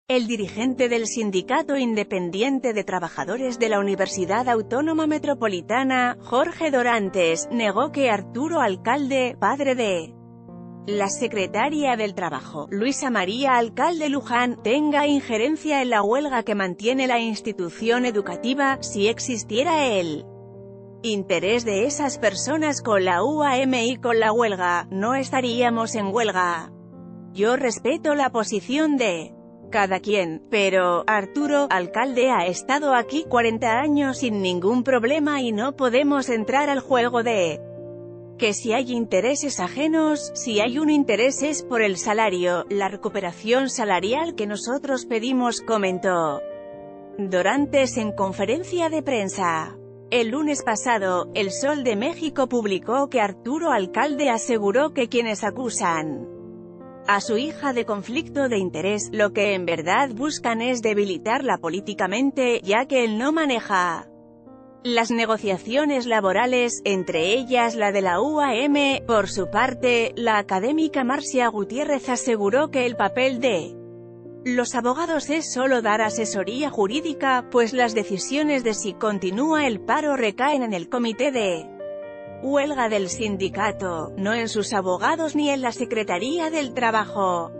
El dirigente del Sindicato Independiente de Trabajadores de la Universidad Autónoma Metropolitana, Jorge Dorantes, negó que Arturo Alcalde, padre de la secretaria del Trabajo, Luisa María Alcalde Luján, tenga injerencia en la huelga que mantiene la institución educativa. Si existiera el interés de esas personas con la UAM y con la huelga, no estaríamos en huelga. Yo respeto la posición de cada quien, pero Arturo Alcalde ha estado aquí 40 años sin ningún problema y no podemos entrar al juego de que si hay intereses ajenos. Si hay un interés es por el salario, la recuperación salarial que nosotros pedimos, comentó Dorantes en conferencia de prensa. El lunes pasado, El Sol de México publicó que Arturo Alcalde aseguró que quienes acusan a su hija de conflicto de interés, lo que en verdad buscan es debilitarla políticamente, ya que él no maneja las negociaciones laborales, entre ellas la de la UAM. Por su parte, la académica Marcia Gutiérrez aseguró que el papel de los abogados es solo dar asesoría jurídica, pues las decisiones de si continúa el paro recaen en el comité de huelga del sindicato, no en sus abogados ni en la Secretaría del Trabajo.